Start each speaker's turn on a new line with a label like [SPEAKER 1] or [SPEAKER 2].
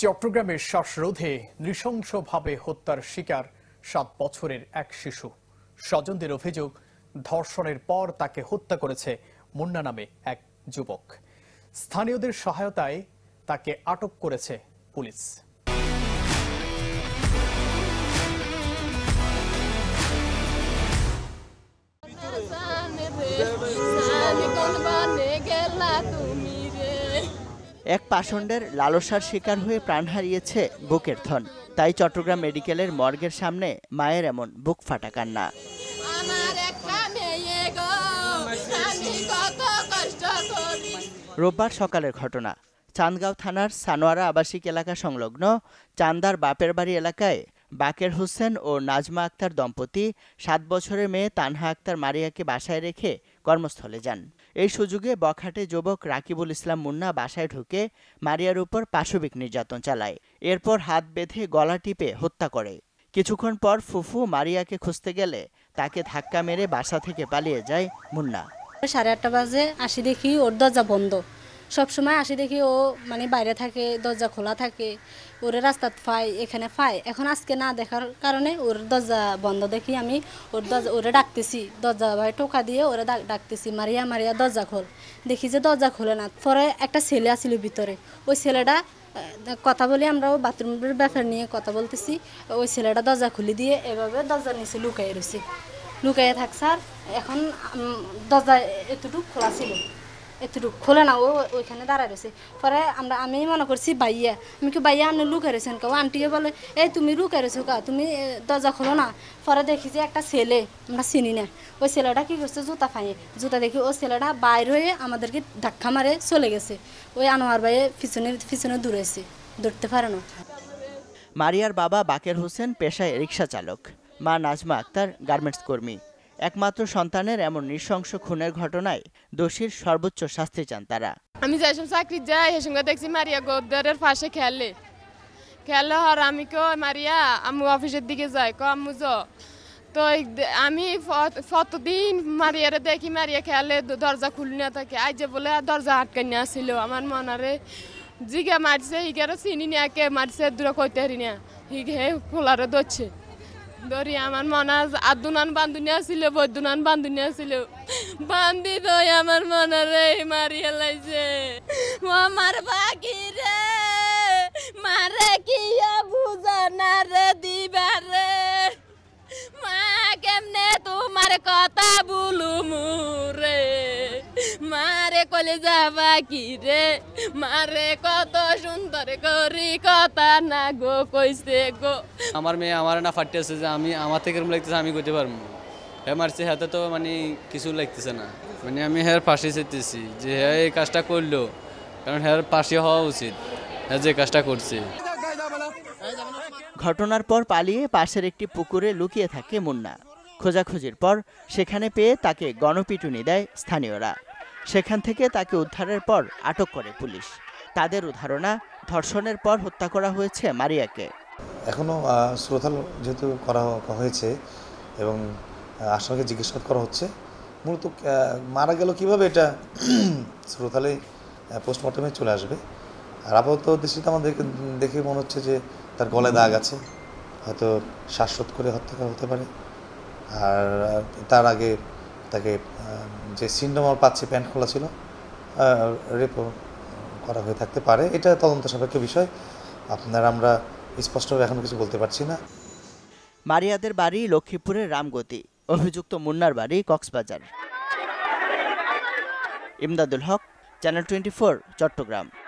[SPEAKER 1] চট্টগ্রামের শ্বাসরোধে নৃশংসভাবে হত্যার শিকার 7 বছরের এক শিশু। স্বজনদের অভিযোগ, ধর্ষণের পর তাকে হত্যা করেছে মুন্না নামে এক যুবক। স্থানীয়দের সহায়তায় তাকে আটক করেছে পুলিশ।
[SPEAKER 2] এক পাষণ্ডের লালসার শিকার হয়ে প্রাণ হারিয়েছে বুকের ধন। তাই চট্টগ্রাম মেডিকেলের মর্গের সামনে মায়ের এমন বুক ফাটা কান্না। রোববার সকালের ঘটনা। চান্দগাঁও থানার সানোয়ারা আবাসিক এলাকা সংলগ্ন চান্দার বাপের বাড়ি এলাকায় বাকের হোসেন ও নাজমা আক্তার দম্পতি 7 বছরের মেয়ে তানহা আক্তার মারিয়াকে বাসায় রেখে কর্মস্থলে যান। এই সুযোগে বখাটে যুবক রাকিবুল ইসলাম মুন্না বাসায় ঢুকে মারিয়ার উপর পাশবিক নির্যাতন চালায়। এরপর হাত বেঁধে গলা টিপে হত্যা করে। কিছুক্ষণ পর ফুফু মারিয়াকে খুঁজতে গেলে তাকে ধাক্কা মেরে বাসা থেকে পালিয়ে যায় মুন্না।
[SPEAKER 3] 8:30 বাজে আসি দেখি ওর দরজা বন্ধ। সবসময় আসি দেখি ও বাইরে থাকে, দরজা খোলা থাকে, ওরে রাস্তাত পাই, এখানে পাই। এখন আজকে না দেখার কারণে ওর দরজা বন্ধ দেখি আমি ওরে ডাকতেছি, দরজা ভাই টোকা দিয়ে ওরে ডাকতেছি, মারিয়া মারিয়া দরজা খোল। দেখি যে দরজা খোলে না। পরে একটা ছেলে আসিল ভিতরে। ওই ছেলেটা কথা বলি, আমরাও বাথরুমের ব্যাপার নিয়ে কথা বলতেছি। ওই ছেলেটা দরজা খুলে দিয়ে এভাবে দরজা নিচে লুকাই রয়েছে। লুকাইয়ে থাক স্যার। এখন দরজা এতটুকু খোলা ছিল, এতটুকু খোলে না, ও ওইখানে দাঁড়ায় রয়েছে। পরে আমি মনে করছি বাইয়া, আমি কি বাইয়া আপনি লুকাই রয়েছেন কেউ? আন্টিকে বলে এই তুমি লুকাই রয়েছো কা, তুমি দরজা খোলো না। পরে দেখি যে একটা ছেলে, আমরা চিনি না, ওই ছেলেটা কি করছে জুতা ফাইয়ে, জুতা দেখি ও ছেলেটা বাইর হয়ে আমাদেরকে ধাক্কা মারে চলে গেছে। ওই আনোয়ার ভাইয়ে পিছনে দৌড়েছে, ধরতে পারে না।
[SPEAKER 2] মারিয়ার বাবা বাকের হোসেন পেশায় রিকশা চালক, মা নাজমা আক্তার গার্মেন্টস কর্মী। একমাত্র সন্তানের এমন নৃশংস খুনের ঘটনায় দোষীর সর্বোচ্চ শাস্তি চান তারা।
[SPEAKER 4] আমি যেসব চাকরি যাই এর সঙ্গে দেখছি মারিয়া গোদ্দারের পাশে খেলে হর। আমি কো মারিয়া আম্মু অফিসের দিকে যাই, কো আম্মু যো। তো আমি কতদিন মারিয়ারে দেখি মারিয়া খেলে দরজা খুলি না থাকে। আজ যে বলে দরজা আটকাই না আসছিল। আমার মনারে জিগা মারছে, হিগারে চিনি না কে মারছে, দূরে কইতে হারি না, হিগে খোলারে ধরছে। ধরি আমার মনা আদুনান বান্ধুনিয়া ছিল, বৈদুনান বান্ধুনিয়া ছিল, বান্ধি দই আমার মনারে মারিয়া লাইছে। ও আমার বাকি রে মারে কি বুঝা না রে দিবারে, মা কেমনে তোমার কথা বলু মুরে, মারে কলে যাবা কি রে, মারে কত সুন্দর করি কথা না গো কইছে গো।
[SPEAKER 5] আমার মেয়ে আমার না ফাটিয়েছে যে আমার থেকে লাগতেছে আমি করতে পারবো। হ্যাঁ মারছে, হাতে তো কিছু লাগতেছে না। আমি হ্যাঁ ফাঁসি চেতেছি যে হ্যাঁ এই কাজটা করলো, কারণ হ্যাঁ ফাঁসি হওয়া উচিত হ্যাঁ যে কাজটা করছে।
[SPEAKER 2] ঘটনার পর পালিয়ে পাশের একটি পুকুরে লুকিয়ে থাকে মুন্না। খোঁজাখুঁজির পর সেখানে পেয়ে তাকে গণপিটুনি দেয় স্থানীয়রা। সেখান থেকে তাকে উদ্ধারের পর আটক করে পুলিশ। তাদের ধারণা, ধর্ষণের পর হত্যা করা হয়েছে মারিয়াকে।
[SPEAKER 6] এখনও শ্রোতাল যেহেতু করা হয়েছে এবং আসামিকে জিজ্ঞাসাবাদ করা হচ্ছে, মূলত মারা গেল কিভাবে এটা শ্রোতালে পোস্টমর্টমে চলে আসবে। আর আপাতত দৃষ্টিতে আমাদেরকে দেখে মনে হচ্ছে যে তার গলায় দাগ আছে, হয়তো শ্বাসরোধ করে হত্যা করা হতে পারে। আর তার আগে তাকে যে সিন্ড্রোম পাচ্ছে, প্যান্ট খোলা ছিল, রেপ করা হয়ে থাকতে পারে। এটা তদন্ত সাপেক্ষ বিষয়। আমরা স্পষ্টভাবে এখনো কিছু বলতে পারছি না।
[SPEAKER 2] মারিয়াদের বাড়ি লক্ষ্মীপুরের রামগতি, অভিযুক্ত মুন্নার বাড়ি কক্সবাজার। ইমদাদুল হক, চ্যানেল 24, চট্টগ্রাম।